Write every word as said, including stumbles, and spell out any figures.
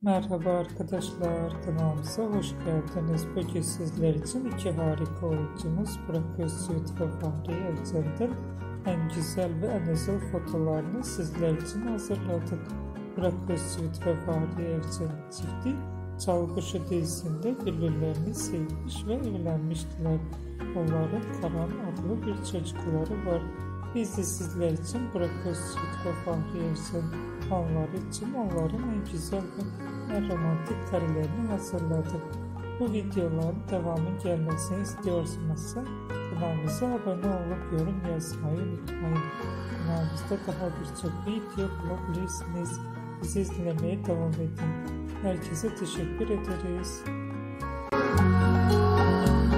Merhaba arkadaşlar, kanalımıza hoş geldiniz. Bugün sizler için iki harika oyuncumuz Burak Ozcivit ve Fahrie Evcen'den en güzel ve en özel fotolarını sizler için hazırladık. Burak Ozcivit ve Fahrie Evcen çifti Çalgışı dizisinde birbirlerini sevmiş ve evlenmiştiler. Onların Karan adlı bir çocukları var. Biz de sizler için Burak Ozcivit ve Fahrie Evcen anları için onların en güzel ve en romantik karelerini hazırladık. Bu videoların devamı gelmesini istiyorsanız kanalımıza abone olup yorum yazmayı unutmayın. Kanalımızda daha birçok video bulabilirsiniz. Bizi izlemeye devam edin. Herkese teşekkür ederiz.